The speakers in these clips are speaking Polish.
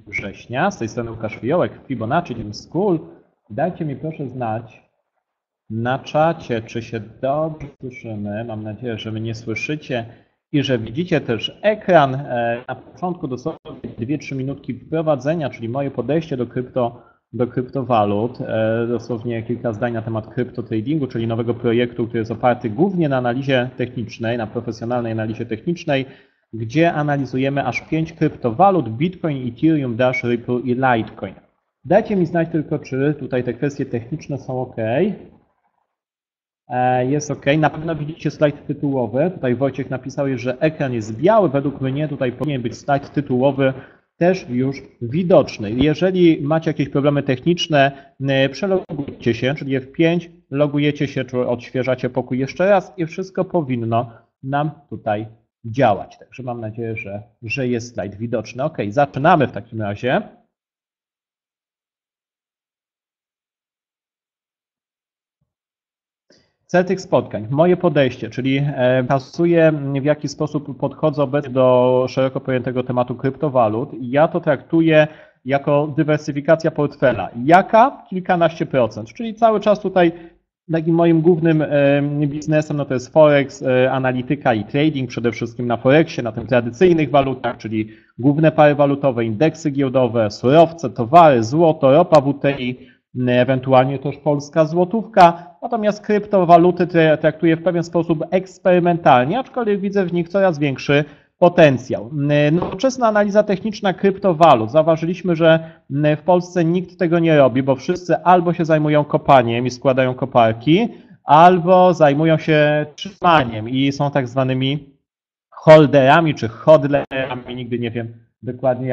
września. Z tej strony Łukasz Fiołek, Fibonacci Team School. Dajcie mi proszę znać na czacie, czy się dobrze słyszymy. Mam nadzieję, że mnie słyszycie i że widzicie też ekran. Na początku dosłownie 2-3 minutki wprowadzenia, czyli moje podejście do kryptowalut. Dosłownie kilka zdań na temat kryptotradingu, czyli nowego projektu, który jest oparty głównie na analizie technicznej, na profesjonalnej analizie technicznej, gdzie analizujemy aż 5 kryptowalut: Bitcoin, Ethereum, Dash, Ripple i Litecoin. Dajcie mi znać tylko, czy tutaj te kwestie techniczne są ok. Jest ok. Na pewno widzicie slajd tytułowy. Tutaj Wojciech napisał, że ekran jest biały. Według mnie tutaj powinien być slajd tytułowy też już widoczny. Jeżeli macie jakieś problemy techniczne, przelogujcie się, czyli F5, logujecie się, czy odświeżacie pokój jeszcze raz i wszystko powinno nam tutaj działać. Także mam nadzieję, że jest slajd widoczny. Ok, zaczynamy w takim razie. Cel tych spotkań, moje podejście, czyli pokazuję, w jaki sposób podchodzę obecnie do szeroko pojętego tematu kryptowalut. Ja to traktuję jako dywersyfikacja portfela. Jaka? Kilkanaście procent, czyli cały czas tutaj takim moim głównym biznesem to jest Forex, analityka i trading, przede wszystkim na Forexie, na tym tradycyjnych walutach, czyli główne pary walutowe, indeksy giełdowe, surowce, towary, złoto, ropa WTI, ewentualnie też polska złotówka. Natomiast kryptowaluty traktuję w pewien sposób eksperymentalnie, aczkolwiek widzę w nich coraz większy potencjał. Nowoczesna analiza techniczna kryptowalut. Zauważyliśmy, że w Polsce nikt tego nie robi, bo wszyscy albo się zajmują kopaniem i składają koparki, albo zajmują się trzymaniem i są tak zwanymi holderami czy hodlerami. Nigdy nie wiem dokładnie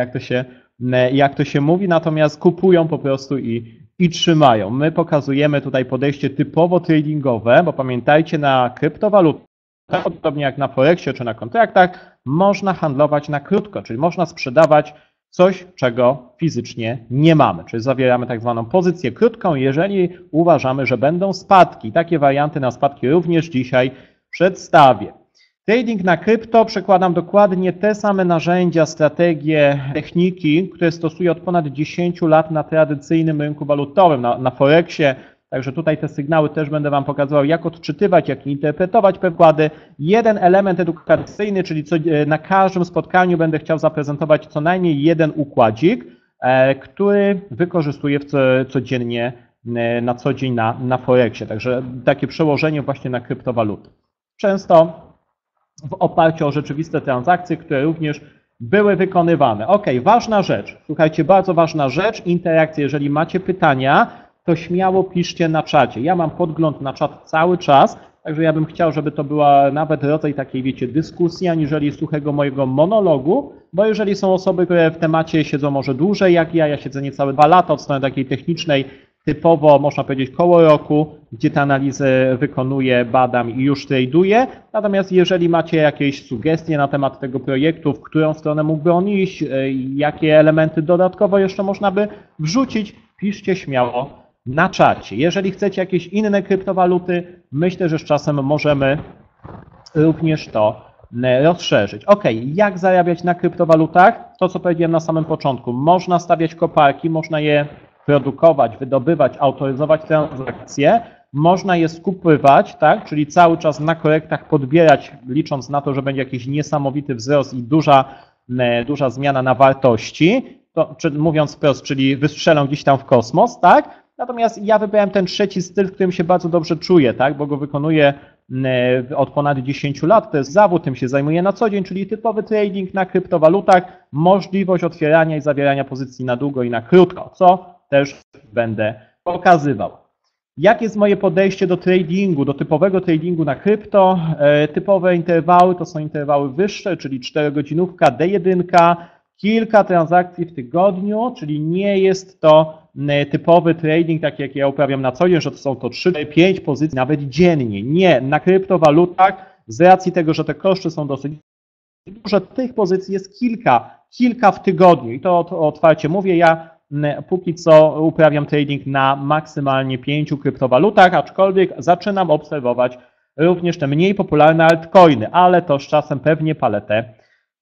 jak to się mówi, natomiast kupują po prostu i trzymają. My pokazujemy tutaj podejście typowo tradingowe, bo pamiętajcie, na kryptowalutach, podobnie jak na Forexie czy na kontraktach, można handlować na krótko, czyli można sprzedawać coś, czego fizycznie nie mamy, czyli zawieramy tak zwaną pozycję krótką, jeżeli uważamy, że będą spadki. Takie warianty na spadki również dzisiaj przedstawię. Trading na krypto, przekładam dokładnie te same narzędzia, strategie, techniki, które stosuję od ponad 10 lat na tradycyjnym rynku walutowym, na Forexie. Także tutaj te sygnały też będę Wam pokazywał, jak odczytywać, jak interpretować przykłady. Jeden element edukacyjny, czyli na każdym spotkaniu będę chciał zaprezentować co najmniej jeden układzik, który wykorzystuję codziennie, na co dzień na Forexie. Także takie przełożenie właśnie na kryptowaluty. Często w oparciu o rzeczywiste transakcje, które również były wykonywane. Ok, ważna rzecz, słuchajcie, bardzo ważna rzecz, interakcja. Jeżeli macie pytania, to śmiało piszcie na czacie. Ja mam podgląd na czat cały czas, także ja bym chciał, żeby to była nawet rodzaj takiej, wiecie, dyskusji, aniżeli suchego mojego monologu, bo jeżeli są osoby, które w temacie siedzą może dłużej jak ja siedzę niecałe 2 lata od strony takiej technicznej, typowo, można powiedzieć, koło roku, gdzie te analizy wykonuję, badam i już traduję. Natomiast jeżeli macie jakieś sugestie na temat tego projektu, w którą stronę mógłby on iść, jakie elementy dodatkowo jeszcze można by wrzucić, piszcie śmiało na czacie. Jeżeli chcecie jakieś inne kryptowaluty, myślę, że z czasem możemy również to rozszerzyć. Ok, jak zarabiać na kryptowalutach? To, co powiedziałem na samym początku. Można stawiać koparki, można je produkować, wydobywać, autoryzować transakcje, można je skupywać, tak? Czyli cały czas na korektach podbierać, licząc na to, że będzie jakiś niesamowity wzrost i duża zmiana na wartości, to, mówiąc wprost, czyli wystrzelą gdzieś tam w kosmos, tak? Natomiast ja wybrałem ten trzeci styl, w którym się bardzo dobrze czuję, tak? Bo go wykonuję od ponad 10 lat, to jest zawód, tym się zajmuję na co dzień, czyli typowy trading na kryptowalutach, możliwość otwierania i zawierania pozycji na długo i na krótko, co też będę pokazywał. Jakie jest moje podejście do tradingu, do typowego tradingu na krypto? Typowe interwały to są interwały wyższe, czyli 4-godzinówka, D1, kilka transakcji w tygodniu, czyli nie jest to typowy trading, taki jak ja uprawiam na co dzień, że to są to 3-5 pozycji nawet dziennie. Nie, na kryptowalutach z racji tego, że te koszty są dosyć duże, tych pozycji jest kilka w tygodniu i to otwarcie mówię, ja póki co uprawiam trading na maksymalnie 5 kryptowalutach, aczkolwiek zaczynam obserwować również te mniej popularne altcoiny, ale to z czasem pewnie paletę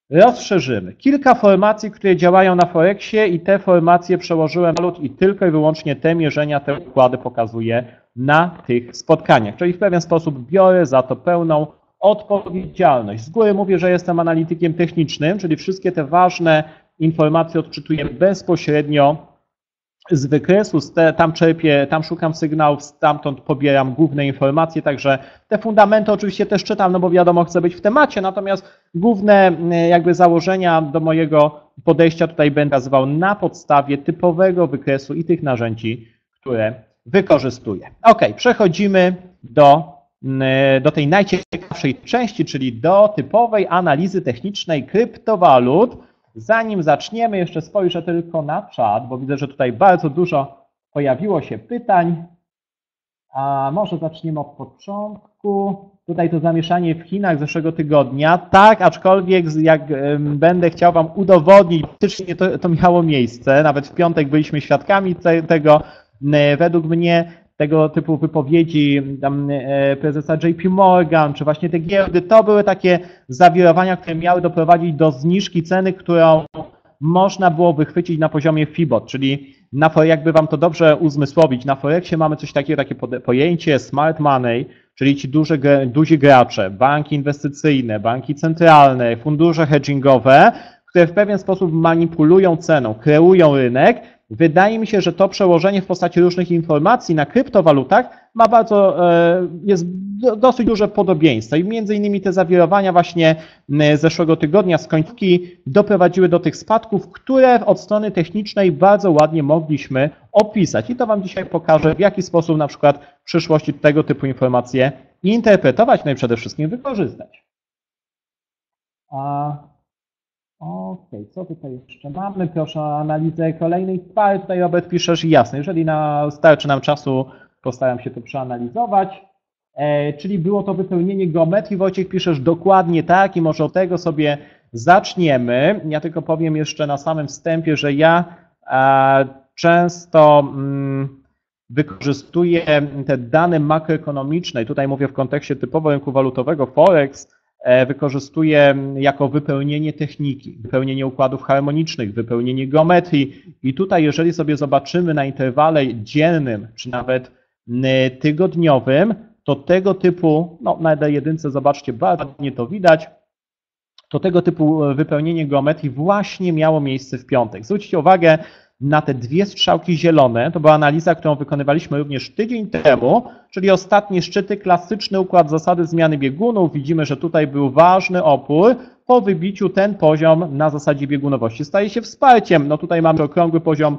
rozszerzymy. Kilka formacji, które działają na Forexie i te formacje przełożyłem na walut i tylko i wyłącznie te mierzenia, te układy pokazuję na tych spotkaniach. Czyli w pewien sposób biorę za to pełną odpowiedzialność. Z góry mówię, że jestem analitykiem technicznym, czyli wszystkie te ważne informacje odczytuję bezpośrednio z wykresu, tam czerpię, tam szukam sygnałów, stamtąd pobieram główne informacje, także te fundamenty oczywiście też czytam, no bo wiadomo, chcę być w temacie, natomiast główne jakby założenia do mojego podejścia tutaj będę nazywał na podstawie typowego wykresu i tych narzędzi, które wykorzystuję. Ok, przechodzimy do tej najciekawszej części, czyli do typowej analizy technicznej kryptowalut. Zanim zaczniemy, jeszcze spojrzę tylko na czat, bo widzę, że tutaj bardzo dużo pojawiło się pytań. A może zaczniemy od początku. Tutaj to zamieszanie w Chinach z zeszłego tygodnia. Tak, aczkolwiek jak będę chciał Wam udowodnić, faktycznie to miało miejsce. Nawet w piątek byliśmy świadkami tego. Według mnie tego typu wypowiedzi prezesa JP Morgan, czy właśnie te giełdy, to były takie zawirowania, które miały doprowadzić do zniżki ceny, którą można było wychwycić na poziomie FIBOT, czyli jakby Wam to dobrze uzmysłowić, na Forexie mamy coś takiego, takie pojęcie smart money, czyli ci duzi gracze, banki inwestycyjne, banki centralne, fundusze hedgingowe, które w pewien sposób manipulują ceną, kreują rynek. Wydaje mi się, że to przełożenie w postaci różnych informacji na kryptowalutach ma jest dosyć duże podobieństwo i między innymi te zawirowania właśnie z zeszłego tygodnia z końcówki doprowadziły do tych spadków, które od strony technicznej bardzo ładnie mogliśmy opisać i to Wam dzisiaj pokażę, w jaki sposób na przykład w przyszłości tego typu informacje interpretować, no i przede wszystkim wykorzystać. Okej, co tutaj jeszcze mamy? Proszę o analizę kolejnej pary. Tutaj Robert piszesz, jasne, jeżeli starczy nam czasu, postaram się to przeanalizować. Czyli było to wypełnienie geometrii. Wojciech piszesz dokładnie tak i może od tego sobie zaczniemy. Ja tylko powiem jeszcze na samym wstępie, że ja często wykorzystuję te dane makroekonomiczne, i tutaj mówię w kontekście typowo rynku walutowego Forex, wykorzystuję jako wypełnienie techniki, wypełnienie układów harmonicznych, wypełnienie geometrii i tutaj jeżeli sobie zobaczymy na interwale dziennym, czy nawet tygodniowym, to tego typu, no na D1 zobaczcie, bardzo ładnie to widać, to tego typu wypełnienie geometrii właśnie miało miejsce w piątek. Zwróćcie uwagę na te dwie strzałki zielone, to była analiza, którą wykonywaliśmy również tydzień temu, czyli ostatnie szczyty, klasyczny układ zasady zmiany biegunów. Widzimy, że tutaj był ważny opór. Po wybiciu ten poziom na zasadzie biegunowości staje się wsparciem. No tutaj mamy okrągły poziom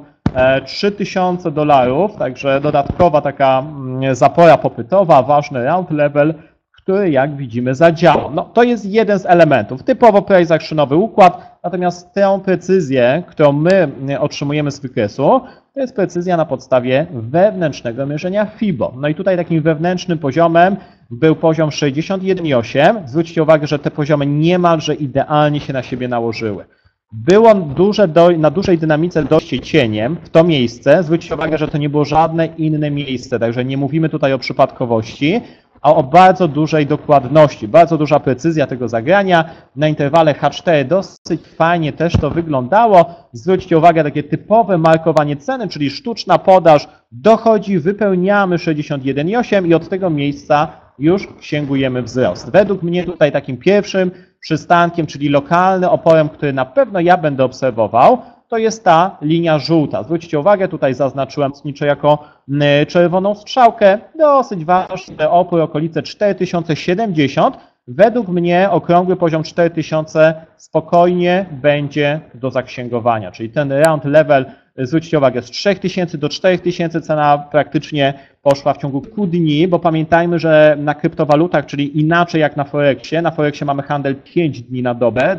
$3000, także dodatkowa taka zapora popytowa, ważny round level, który jak widzimy zadziałał. No, to jest jeden z elementów. Typowo price actionowy układ, natomiast tę precyzję, którą my otrzymujemy z wykresu, to jest precyzja na podstawie wewnętrznego mierzenia FIBO. No i tutaj takim wewnętrznym poziomem był poziom 61,8. Zwróćcie uwagę, że te poziomy niemalże idealnie się na siebie nałożyły. Było na dużej dynamice dojście cieniem w to miejsce. Zwróćcie uwagę, że to nie było żadne inne miejsce, także nie mówimy tutaj o przypadkowości, a o bardzo dużej dokładności, bardzo duża precyzja tego zagrania. Na interwale H4 dosyć fajnie też to wyglądało. Zwróćcie uwagę, takie typowe markowanie ceny, czyli sztuczna podaż dochodzi, wypełniamy 61,8 i od tego miejsca już sięgujemy wzrost. Według mnie tutaj takim pierwszym przystankiem, czyli lokalnym oporem, który na pewno ja będę obserwował, to jest ta linia żółta. Zwróćcie uwagę, tutaj zaznaczyłem mocniczo jako czerwoną strzałkę. Dosyć ważny opór, okolice 4070. Według mnie okrągły poziom 4000 spokojnie będzie do zaksięgowania, czyli ten round level, zwróćcie uwagę, z 3000 do 4000 cena praktycznie poszła w ciągu kilku dni, bo pamiętajmy, że na kryptowalutach, czyli inaczej jak na Forexie mamy handel 5 dni na dobę,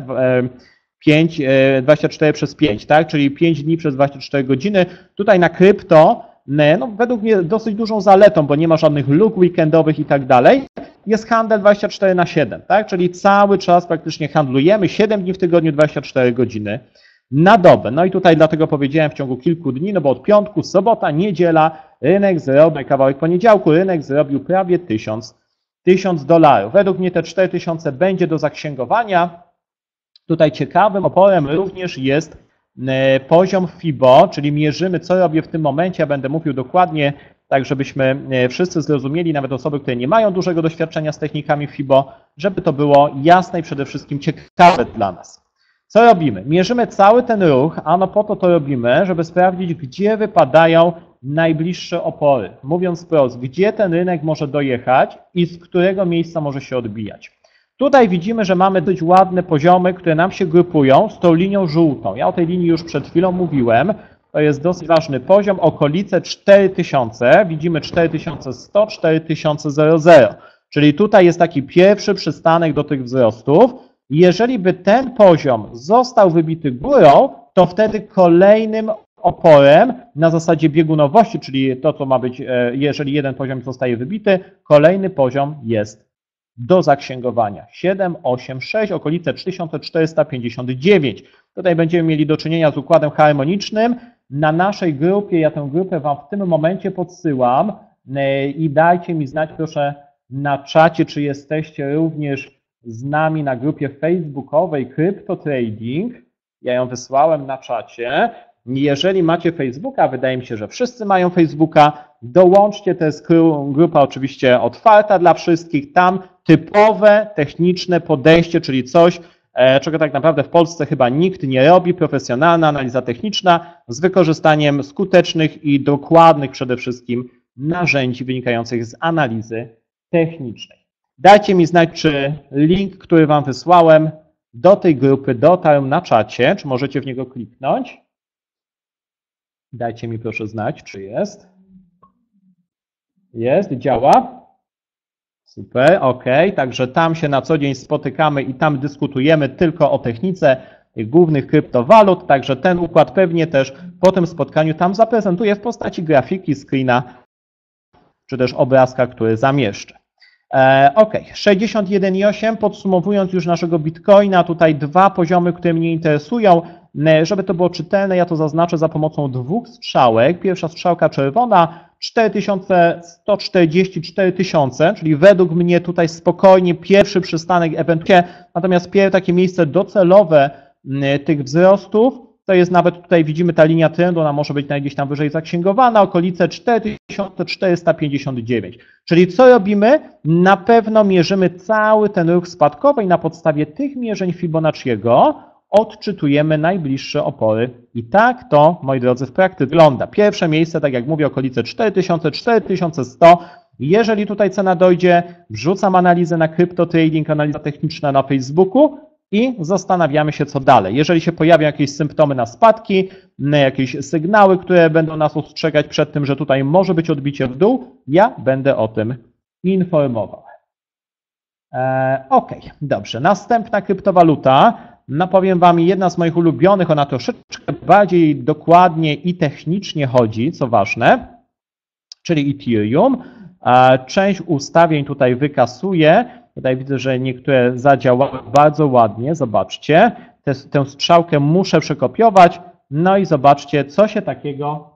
24 przez 5, tak? Czyli 5 dni przez 24 godziny. Tutaj na krypto, no, według mnie dosyć dużą zaletą, bo nie ma żadnych luk weekendowych i tak dalej, jest handel 24/7, tak? Czyli cały czas praktycznie handlujemy 7 dni w tygodniu, 24 godziny na dobę. No i tutaj dlatego powiedziałem w ciągu kilku dni, no bo od piątku, sobota, niedziela rynek zrobił, kawałek poniedziałku, rynek zrobił prawie $1000. Według mnie te 4000 będzie do zaksięgowania. Tutaj ciekawym oporem również jest poziom FIBO, czyli mierzymy, co robię w tym momencie. Ja będę mówił dokładnie, tak żebyśmy wszyscy zrozumieli, nawet osoby, które nie mają dużego doświadczenia z technikami FIBO, żeby to było jasne i przede wszystkim ciekawe dla nas. Co robimy? Mierzymy cały ten ruch, a po to robimy, żeby sprawdzić, gdzie wypadają najbliższe opory. Mówiąc wprost, gdzie ten rynek może dojechać i z którego miejsca może się odbijać. Tutaj widzimy, że mamy dość ładne poziomy, które nam się grupują z tą linią żółtą. Ja o tej linii już przed chwilą mówiłem. To jest dosyć ważny poziom, okolice 4000. Widzimy 4100, 4000. Czyli tutaj jest taki pierwszy przystanek do tych wzrostów. Jeżeli by ten poziom został wybity górą, to wtedy kolejnym oporem na zasadzie biegunowości, czyli to, co ma być, jeżeli jeden poziom zostaje wybity, kolejny poziom jest do zaksięgowania. 7, 8, 6, okolice 3459. Tutaj będziemy mieli do czynienia z układem harmonicznym. Na naszej grupie, ja tę grupę Wam w tym momencie podsyłam i dajcie mi znać proszę na czacie, czy jesteście również z nami na grupie facebookowej Crypto Trading. Ja ją wysłałem na czacie. Jeżeli macie Facebooka, wydaje mi się, że wszyscy mają Facebooka, dołączcie, to jest grupa oczywiście otwarta dla wszystkich, tam typowe techniczne podejście, czyli coś, czego tak naprawdę w Polsce chyba nikt nie robi, profesjonalna analiza techniczna z wykorzystaniem skutecznych i dokładnych przede wszystkim narzędzi wynikających z analizy technicznej. Dajcie mi znać, czy link, który Wam wysłałem do tej grupy dotarł na czacie, czy możecie w niego kliknąć. Dajcie mi proszę znać, czy jest. Jest, działa. Super, ok. Także tam się na co dzień spotykamy i tam dyskutujemy tylko o technice tych głównych kryptowalut. Także ten układ pewnie też po tym spotkaniu tam zaprezentuję w postaci grafiki, screena, czy też obrazka, który zamieszczę. Ok, 61,8. Podsumowując już naszego Bitcoina, tutaj dwa poziomy, które mnie interesują. Żeby to było czytelne, ja to zaznaczę za pomocą dwóch strzałek. Pierwsza strzałka czerwona, 4144 tysiące, czyli według mnie tutaj spokojnie pierwszy przystanek ewentualnie, natomiast pierwsze takie miejsce docelowe tych wzrostów, to jest nawet tutaj widzimy ta linia trendu, ona może być gdzieś tam wyżej zaksięgowana, okolice 4459. Czyli co robimy? Na pewno mierzymy cały ten ruch spadkowy i na podstawie tych mierzeń Fibonacciego odczytujemy najbliższe opory. I tak to, moi drodzy, w praktyce wygląda. Pierwsze miejsce, tak jak mówię, okolice 4000, 4100. Jeżeli tutaj cena dojdzie, wrzucam analizę na Crypto Trading, analiza techniczna na Facebooku i zastanawiamy się, co dalej. Jeżeli się pojawią jakieś symptomy na spadki, jakieś sygnały, które będą nas ostrzegać przed tym, że tutaj może być odbicie w dół, ja będę o tym informował. Ok, dobrze. Następna kryptowaluta. No powiem Wam, jedna z moich ulubionych, ona troszeczkę bardziej dokładnie i technicznie chodzi, co ważne, czyli Ethereum. Część ustawień tutaj wykasuję. Tutaj widzę, że niektóre zadziałały bardzo ładnie. Zobaczcie, tę strzałkę muszę przekopiować. No i zobaczcie, co się takiego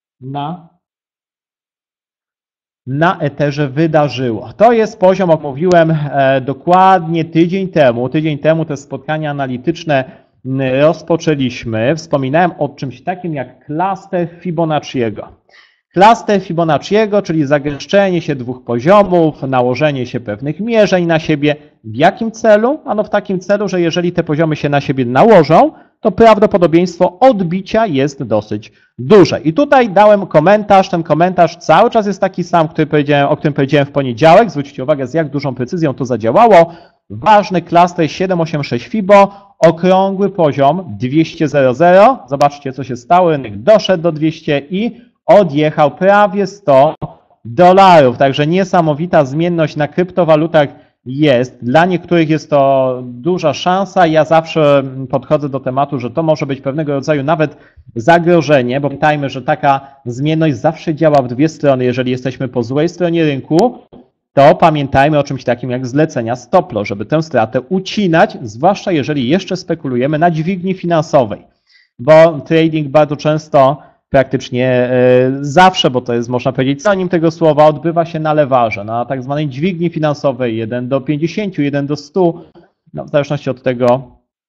na Etherze wydarzyło. To jest poziom, jak mówiłem dokładnie tydzień temu. Tydzień temu te spotkania analityczne rozpoczęliśmy. Wspominałem o czymś takim jak klaster Fibonacciego. Klaster Fibonacciego, czyli zagęszczenie się dwóch poziomów, nałożenie się pewnych mierzeń na siebie. W jakim celu? Ano w takim celu, że jeżeli te poziomy się na siebie nałożą, to prawdopodobieństwo odbicia jest dosyć duże. I tutaj dałem komentarz, ten komentarz cały czas jest taki sam, o którym powiedziałem w poniedziałek. Zwróćcie uwagę, z jak dużą precyzją to zadziałało. Ważny klaster 786 Fibo, okrągły poziom 200.00. Zobaczcie, co się stało. Rynek doszedł do 200 i odjechał prawie $100. Także niesamowita zmienność na kryptowalutach jest. Dla niektórych jest to duża szansa. Ja zawsze podchodzę do tematu, że to może być pewnego rodzaju nawet zagrożenie, bo pamiętajmy, że taka zmienność zawsze działa w dwie strony. Jeżeli jesteśmy po złej stronie rynku, to pamiętajmy o czymś takim jak zlecenia stop loss, żeby tę stratę ucinać, zwłaszcza jeżeli jeszcze spekulujemy na dźwigni finansowej, bo trading bardzo często, praktycznie zawsze, bo to jest, można powiedzieć, synonim tego słowa, odbywa się na lewarze, na tak zwanej dźwigni finansowej 1 do 50, 1 do 100, no, w zależności od tego,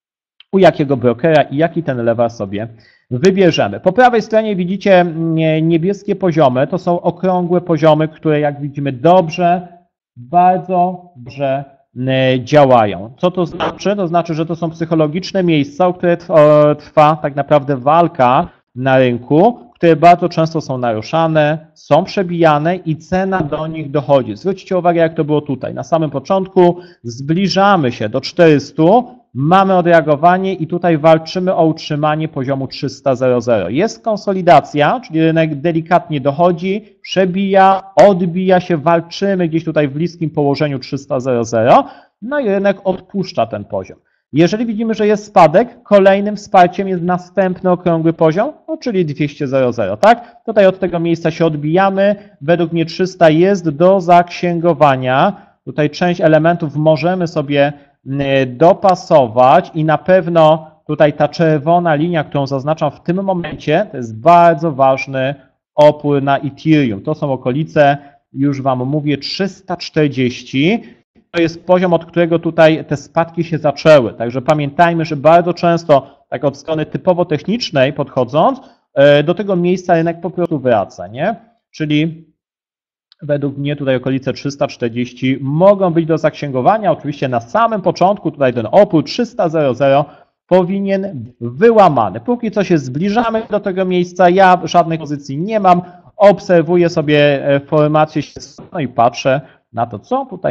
u jakiego brokera i jaki ten level sobie wybierzemy. Po prawej stronie widzicie niebieskie poziomy, to są okrągłe poziomy, które jak widzimy bardzo dobrze działają. Co to znaczy? To znaczy, że to są psychologiczne miejsca, o które trwa tak naprawdę walka na rynku, które bardzo często są naruszane, są przebijane i cena do nich dochodzi. Zwróćcie uwagę, jak to było tutaj. Na samym początku zbliżamy się do 400, mamy odreagowanie i tutaj walczymy o utrzymanie poziomu 300.00. Jest konsolidacja, czyli rynek delikatnie dochodzi, przebija, odbija się, walczymy gdzieś tutaj w bliskim położeniu 300.00, no i rynek odpuszcza ten poziom. Jeżeli widzimy, że jest spadek, kolejnym wsparciem jest następny okrągły poziom, no czyli 200.00, tak? Tutaj od tego miejsca się odbijamy. Według mnie 300 jest do zaksięgowania. Tutaj część elementów możemy sobie dopasować i na pewno tutaj ta czerwona linia, którą zaznaczam w tym momencie, to jest bardzo ważny opór na Ethereum. To są okolice, już Wam mówię, 340. To jest poziom, od którego tutaj te spadki się zaczęły. Także pamiętajmy, że bardzo często, tak od strony typowo technicznej podchodząc, do tego miejsca rynek po prostu wraca, nie? Czyli według mnie tutaj okolice 340 mogą być do zaksięgowania. Oczywiście na samym początku tutaj ten opór 300.00 powinien być wyłamany. Póki co się zbliżamy do tego miejsca, ja żadnej pozycji nie mam, obserwuję sobie formację no i patrzę na to, co tutaj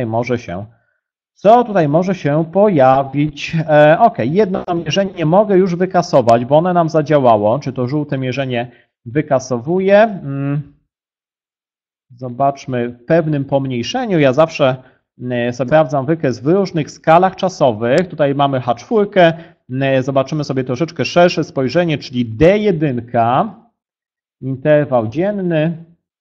może się pojawić. Ok, jedno mierzenie mogę już wykasować, bo one nam zadziałało. Czy to żółte mierzenie wykasowuje? Zobaczmy w pewnym pomniejszeniu. Ja zawsze sprawdzam wykres w różnych skalach czasowych. Tutaj mamy H4. Zobaczymy sobie troszeczkę szersze spojrzenie, czyli D1, interwał dzienny.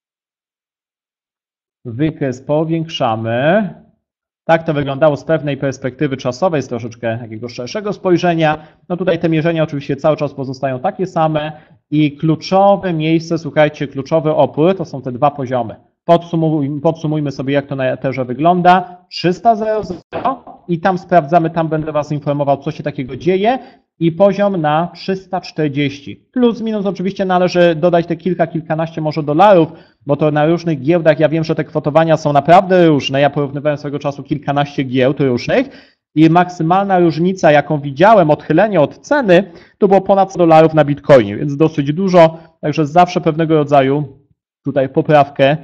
Wykres powiększamy. Tak to wyglądało z pewnej perspektywy czasowej, z troszeczkę takiego szerszego spojrzenia. No tutaj te mierzenia oczywiście cały czas pozostają takie same i kluczowe miejsce, słuchajcie, kluczowy opór to są te dwa poziomy. Podsumujmy sobie, jak to na Etherze wygląda. 300.00 i tam sprawdzamy, tam będę Was informował, co się takiego dzieje i poziom na 340. Plus minus oczywiście należy dodać te kilkanaście może dolarów, bo to na różnych giełdach, ja wiem, że te kwotowania są naprawdę różne, ja porównywałem swego czasu kilkanaście giełd różnych i maksymalna różnica, jaką widziałem, odchylenie od ceny, to było ponad $100 na Bitcoinie, więc dosyć dużo, także zawsze pewnego rodzaju tutaj poprawkę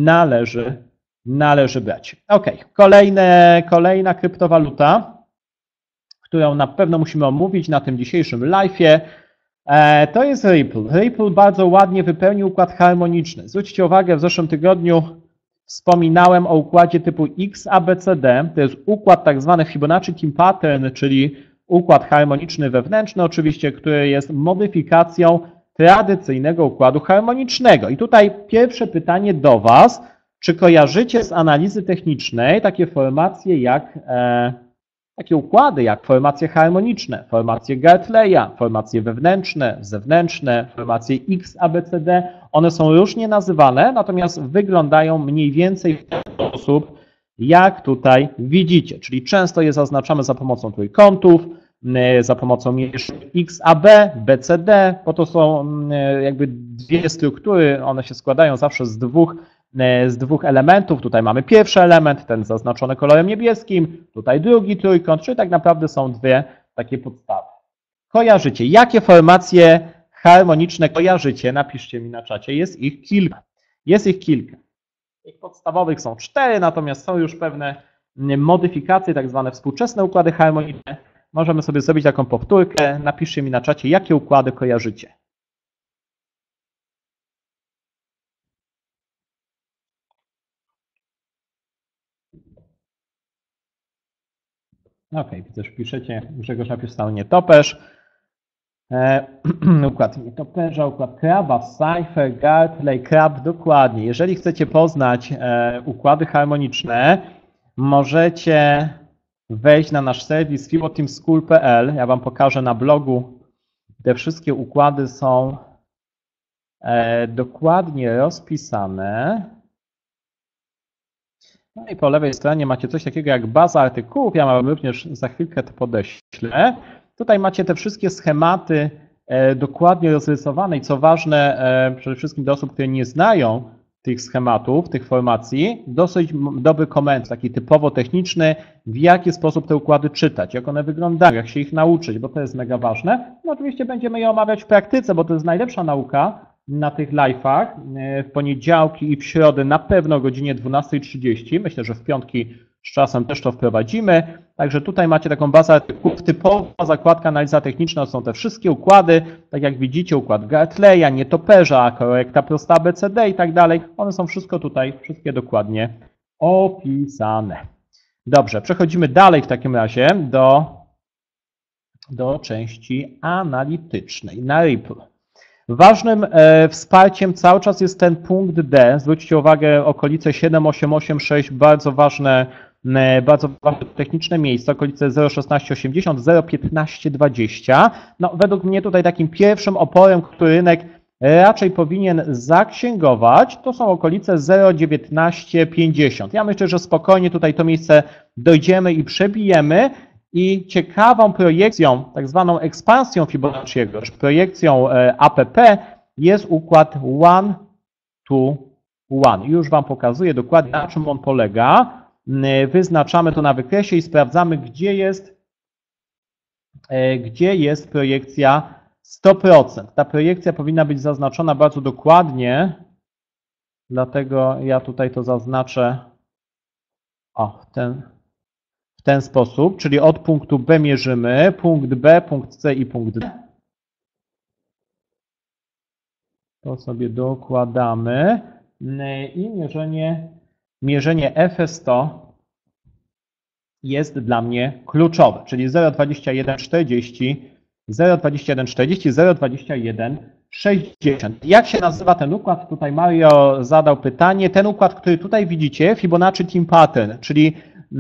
należy brać. Ok, kolejna kryptowaluta, którą na pewno musimy omówić na tym dzisiejszym live'ie, to jest Ripple. Ripple bardzo ładnie wypełnił układ harmoniczny. Zwróćcie uwagę, w zeszłym tygodniu wspominałem o układzie typu XABCD. To jest układ tak zwany Fibonacci Team Pattern, czyli układ harmoniczny wewnętrzny oczywiście, który jest modyfikacją tradycyjnego układu harmonicznego. I tutaj pierwsze pytanie do Was. Czy kojarzycie z analizy technicznej takie formacje takie układy jak formacje harmoniczne, formacje Gartleya, formacje wewnętrzne, zewnętrzne, formacje XABCD? One są różnie nazywane, natomiast wyglądają mniej więcej w ten sposób, jak tutaj widzicie. Czyli często je zaznaczamy za pomocą trójkątów, za pomocą mierzeń XAB, BCD, bo to są jakby dwie struktury, one się składają zawsze z dwóch elementów. Tutaj mamy pierwszy element, ten zaznaczony kolorem niebieskim, tutaj drugi trójkąt, czyli tak naprawdę są dwie takie podstawy. Kojarzycie, jakie formacje harmoniczne kojarzycie? Napiszcie mi na czacie, jest ich kilka. Tych podstawowych są 4, natomiast są już pewne modyfikacje, tak zwane współczesne układy harmoniczne. Możemy sobie zrobić taką powtórkę. Napiszcie mi na czacie, jakie układy kojarzycie. Ok, widzę, że piszecie, Grzegorz napisał nietoperz. Układ nietoperza, układ kraba, Cypher, Gartley, krab, dokładnie. Jeżeli chcecie poznać układy harmoniczne, możecie wejść na nasz serwis fiboteamschool.pl. Ja Wam pokażę na blogu. Te wszystkie układy są dokładnie rozpisane. No i po lewej stronie macie coś takiego jak baza artykułów. Ja Wam również za chwilkę to podeślę. Tutaj macie te wszystkie schematy dokładnie rozrysowane i co ważne, przede wszystkim dla osób, które nie znają tych schematów, tych formacji, dosyć dobry komentarz, taki typowo techniczny, w jaki sposób te układy czytać, jak one wyglądają, jak się ich nauczyć, bo to jest mega ważne. No oczywiście będziemy je omawiać w praktyce, bo to jest najlepsza nauka na tych live'ach, w poniedziałki i w środę na pewno o godzinie 12:30. Myślę, że w piątki z czasem też to wprowadzimy. Także tutaj macie taką bazę, typowa zakładka analiza techniczna, są te wszystkie układy, tak jak widzicie, układ Gartleya, nietoperza, korekta prosta ABCD i tak dalej. One są wszystko tutaj, wszystkie dokładnie opisane. Dobrze, przechodzimy dalej w takim razie do części analitycznej na Ripple. Ważnym wsparciem cały czas jest ten punkt D. Zwróćcie uwagę, okolice 7886, bardzo ważne techniczne miejsce, okolice 0,1680, 0,1520. No, według mnie tutaj takim pierwszym oporem, który rynek raczej powinien zaksięgować, to są okolice 0,1950. Ja myślę, że spokojnie tutaj to miejsce dojdziemy i przebijemy. I ciekawą projekcją, tak zwaną ekspansją Fibonacciego, czy projekcją APP jest układ 1 to 1. Już Wam pokazuję dokładnie, na czym on polega. Wyznaczamy to na wykresie i sprawdzamy, gdzie jest projekcja 100%. Ta projekcja powinna być zaznaczona bardzo dokładnie, dlatego ja tutaj to zaznaczę w ten sposób, czyli od punktu B mierzymy, punkt B, punkt C i punkt D. To sobie dokładamy i mierzenie FS100 jest dla mnie kluczowe, czyli 0,2140, 0,2140, 0,2160. Jak się nazywa ten układ? Tutaj Mario zadał pytanie. Ten układ, który tutaj widzicie, Fibonacci Team Pattern, czyli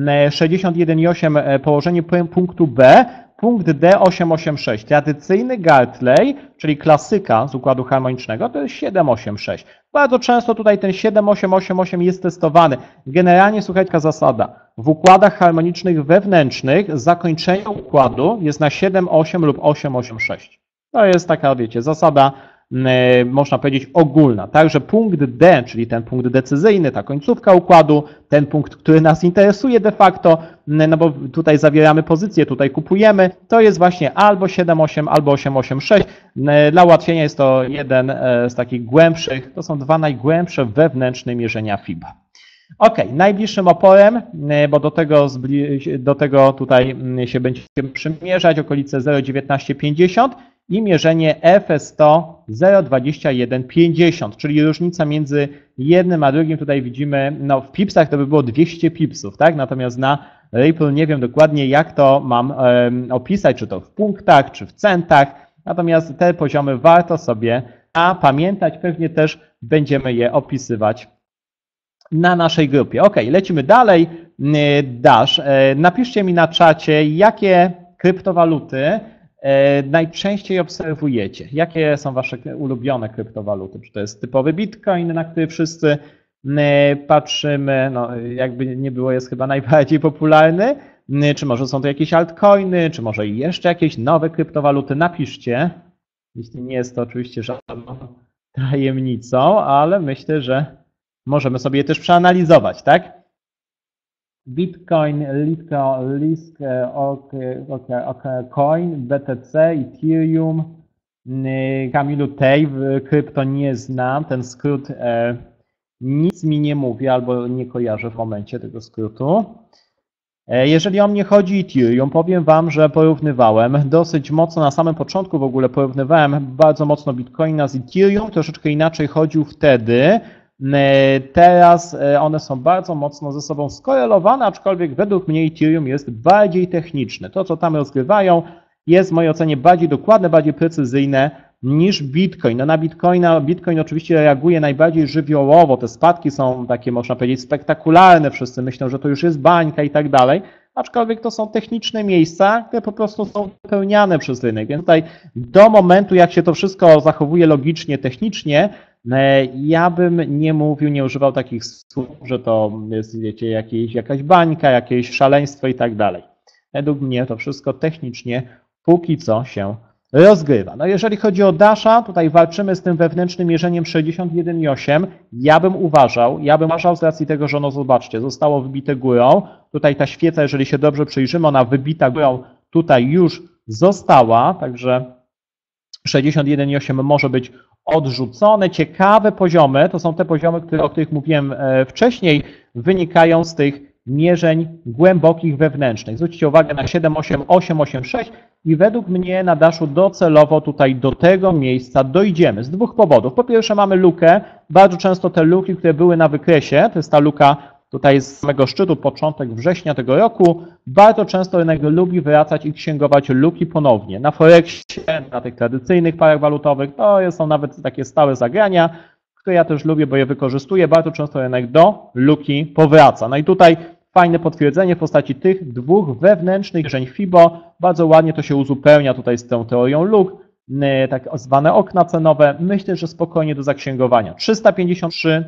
61,8 położenie punktu B, punkt D 886. Tradycyjny Gartley, czyli klasyka z układu harmonicznego, to jest 786. Bardzo często tutaj ten 7888 jest testowany. Generalnie słuchajcie, taka zasada. W układach harmonicznych wewnętrznych zakończenie układu jest na 7,8 lub 8,86. To jest taka, wiecie, zasada, można powiedzieć, ogólna. Także punkt D, czyli ten punkt decyzyjny, ta końcówka układu, ten punkt, który nas interesuje de facto, no bo tutaj zawieramy pozycję, tutaj kupujemy, to jest właśnie albo 7,8, albo 8,86. Dla ułatwienia jest to jeden z takich głębszych, to są dwa najgłębsze wewnętrzne mierzenia FIBA. Ok, najbliższym oporem, bo do tego tutaj się będziemy przymierzać, okolice 0,1950 i mierzenie FS100 0,2150, czyli różnica między jednym a drugim tutaj widzimy, no w pipsach to by było 200 pipsów, tak? Natomiast na Ripple nie wiem dokładnie jak to mam opisać, czy to w punktach, czy w centach, natomiast te poziomy warto sobie pamiętać, pewnie też będziemy je opisywać na naszej grupie. Ok, lecimy dalej. Dash, napiszcie mi na czacie, jakie kryptowaluty najczęściej obserwujecie. Jakie są Wasze ulubione kryptowaluty? Czy to jest typowy Bitcoin, na który wszyscy patrzymy, no jakby nie było, jest chyba najbardziej popularny, czy może są to jakieś altcoiny, czy może jeszcze jakieś nowe kryptowaluty? Napiszcie. Jeśli nie jest to oczywiście żadną tajemnicą, ale myślę, że możemy sobie je też przeanalizować, tak? Bitcoin, Coin, BTC, Ethereum, Kamilu tej krypto nie znam, ten skrót nic mi nie mówi albo nie kojarzę w momencie tego skrótu. Jeżeli o mnie chodzi Ethereum, powiem Wam, że porównywałem dosyć mocno, na samym początku w ogóle porównywałem bardzo mocno Bitcoina z Ethereum, troszeczkę inaczej chodził wtedy. Teraz one są bardzo mocno ze sobą skorelowane, aczkolwiek według mnie Ethereum jest bardziej techniczne. To, co tam rozgrywają, jest w mojej ocenie bardziej dokładne, bardziej precyzyjne niż Bitcoin. No na Bitcoin oczywiście reaguje najbardziej żywiołowo, te spadki są takie, można powiedzieć, spektakularne, wszyscy myślą, że to już jest bańka i tak dalej, aczkolwiek to są techniczne miejsca, które po prostu są wypełniane przez rynek. Więc tutaj do momentu, jak się to wszystko zachowuje logicznie, technicznie, ja bym nie mówił, nie używał takich słów, że to jest, wiecie, jakaś bańka, jakieś szaleństwo i tak dalej. Według mnie to wszystko technicznie w póki co się rozgrywa. No jeżeli chodzi o Dasha, tutaj walczymy z tym wewnętrznym mierzeniem 61,8. Ja bym uważał z racji tego, że ono, zobaczcie, zostało wybite górą. Tutaj ta świeca, jeżeli się dobrze przyjrzymy, ona wybita górą tutaj już została, także 61,8 może być odrzucone. Ciekawe poziomy, to są te poziomy, o których mówiłem wcześniej, wynikają z tych mierzeń głębokich wewnętrznych. Zwróćcie uwagę na 7,8, 8,8,6 i według mnie na Dashu docelowo tutaj do tego miejsca dojdziemy z dwóch powodów. Po pierwsze mamy lukę, bardzo często te luki, które były na wykresie, to jest ta luka tutaj z samego szczytu, początek września tego roku, bardzo często rynek lubi wracać i księgować luki ponownie. Na Forexie, na tych tradycyjnych parach walutowych, to są nawet takie stałe zagrania, które ja też lubię, bo je wykorzystuję. Bardzo często rynek do luki powraca. No i tutaj fajne potwierdzenie w postaci tych dwóch wewnętrznych mierzeń FIBO. Bardzo ładnie to się uzupełnia tutaj z tą teorią luk, tak zwane okna cenowe. Myślę, że spokojnie do zaksięgowania. 353,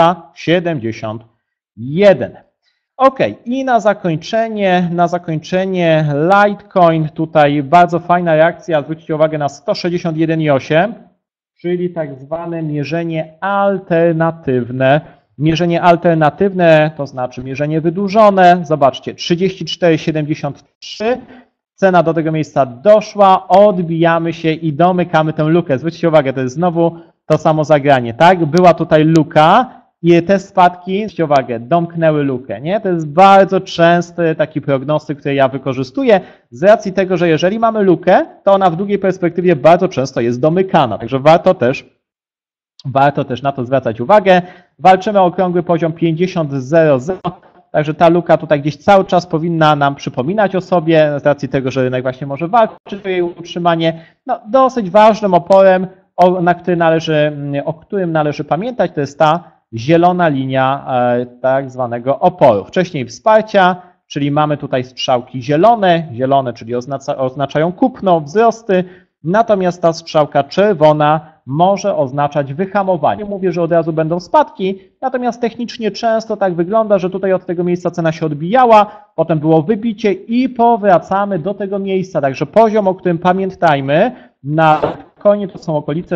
371. Ok, i na zakończenie Litecoin, tutaj bardzo fajna reakcja, zwróćcie uwagę na 161,8, czyli tak zwane mierzenie alternatywne. Mierzenie alternatywne to znaczy mierzenie wydłużone, zobaczcie, 34,73, cena do tego miejsca doszła, odbijamy się i domykamy tę lukę. Zwróćcie uwagę, to jest znowu to samo zagranie, tak? Była tutaj luka i te spadki, zwróćcie uwagę, domknęły lukę, nie? To jest bardzo częsty taki prognostyk, który ja wykorzystuję z racji tego, że jeżeli mamy lukę, to ona w długiej perspektywie bardzo często jest domykana, także warto też na to zwracać uwagę. Walczymy o okrągły poziom 50,00, także ta luka tutaj gdzieś cały czas powinna nam przypominać o sobie, z racji tego, że rynek właśnie może walczyć o jej utrzymanie. No, dosyć ważnym oporem, o którym należy pamiętać, to jest ta zielona linia tak zwanego oporu. Wcześniej wsparcia, czyli mamy tutaj strzałki zielone, czyli oznaczają kupno, wzrosty, natomiast ta strzałka czerwona może oznaczać wyhamowanie. Nie mówię, że od razu będą spadki, natomiast technicznie często tak wygląda, że tutaj od tego miejsca cena się odbijała, potem było wybicie i powracamy do tego miejsca. Także poziom, o którym pamiętajmy, na koniec to są okolice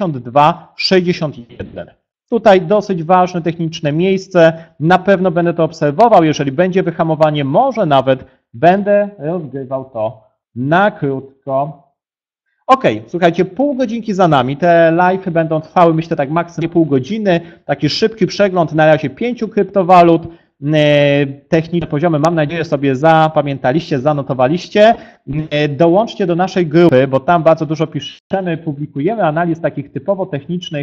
62-61. Tutaj dosyć ważne techniczne miejsce, na pewno będę to obserwował, jeżeli będzie wyhamowanie, może nawet będę rozgrywał to na krótko. Ok, słuchajcie, pół godzinki za nami, te live'y będą trwały, myślę tak maksymalnie pół godziny, taki szybki przegląd na razie 5 kryptowalut, techniczne poziomy, mam nadzieję sobie zapamiętaliście, zanotowaliście. Dołączcie do naszej grupy, bo tam bardzo dużo piszemy, publikujemy analiz takich typowo technicznych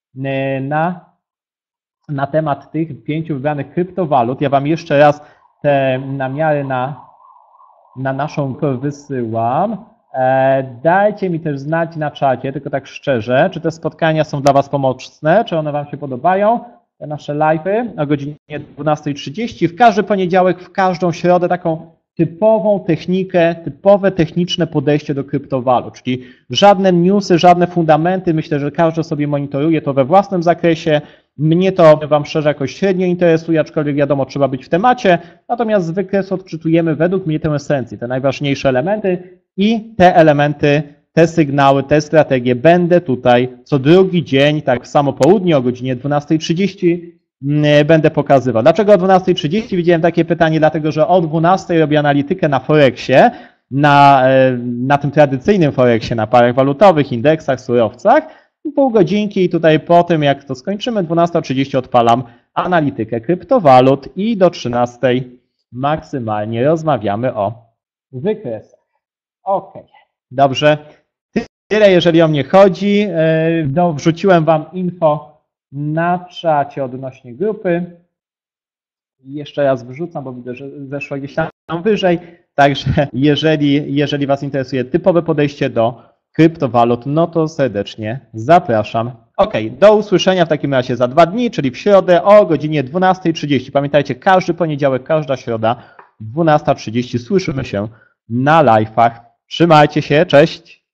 na temat tych 5 wybranych kryptowalut. Ja Wam jeszcze raz te namiary na naszą grupę wysyłam. Dajcie mi też znać na czacie, tylko tak szczerze, czy te spotkania są dla Was pomocne, czy one Wam się podobają, te nasze live'y o godzinie 12:30, w każdy poniedziałek, w każdą środę, taką typową technikę, typowe techniczne podejście do kryptowalut, czyli żadne newsy, żadne fundamenty, myślę, że każdy sobie monitoruje to we własnym zakresie. Mnie to, Wam szczerze, jakoś średnio interesuje, aczkolwiek wiadomo, trzeba być w temacie, natomiast z wykresu odczytujemy według mnie tę esencję, te najważniejsze elementy i te elementy, te sygnały, te strategie będę tutaj co drugi dzień, tak samo południe o godzinie 12:30 będę pokazywał. Dlaczego o 12:30? Widziałem takie pytanie, dlatego że o 12:00 robię analitykę na Forexie, na tym tradycyjnym Forexie, na parach walutowych, indeksach, surowcach. Pół godzinki i tutaj po tym, jak to skończymy, 12:30 odpalam analitykę kryptowalut i do 13:00 maksymalnie rozmawiamy o wykresach. Ok, dobrze. Tyle, jeżeli o mnie chodzi. Wrzuciłem Wam info na czacie odnośnie grupy. Jeszcze raz wrzucam, bo widzę, że zeszło gdzieś tam wyżej. Także jeżeli Was interesuje typowe podejście do kryptowalut, no to serdecznie zapraszam. Ok, do usłyszenia w takim razie za 2 dni, czyli w środę o godzinie 12:30. Pamiętajcie, każdy poniedziałek, każda środa, 12:30 słyszymy się na live'ach. Trzymajcie się, cześć!